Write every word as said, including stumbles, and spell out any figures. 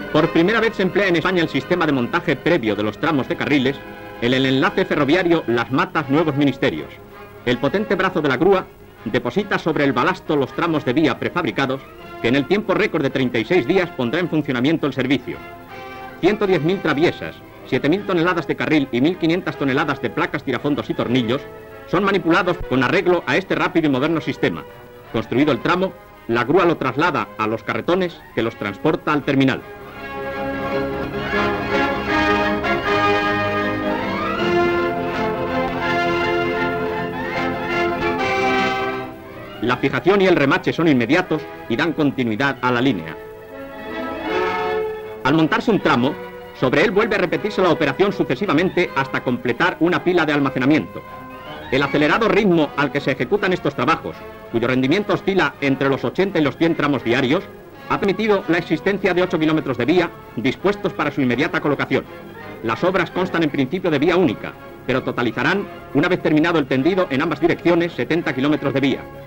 Por primera vez se emplea en España el sistema de montaje previo de los tramos de carriles en el enlace ferroviario Las Matas-Nuevos Ministerios. El potente brazo de la grúa deposita sobre el balasto los tramos de vía prefabricados que en el tiempo récord de treinta y seis días pondrá en funcionamiento el servicio. ciento diez mil traviesas, siete mil toneladas de carril y mil quinientas toneladas de placas, tirafondos y tornillos son manipulados con arreglo a este rápido y moderno sistema. Construido el tramo, la grúa lo traslada a los carretones que los transporta al terminal. La fijación y el remache son inmediatos y dan continuidad a la línea. Al montarse un tramo, sobre él vuelve a repetirse la operación sucesivamente hasta completar una pila de almacenamiento. El acelerado ritmo al que se ejecutan estos trabajos, cuyo rendimiento oscila entre los ochenta y los cien tramos diarios, ha permitido la existencia de ocho kilómetros de vía dispuestos para su inmediata colocación. Las obras constan en principio de vía única, pero totalizarán, una vez terminado el tendido en ambas direcciones, setenta kilómetros de vía.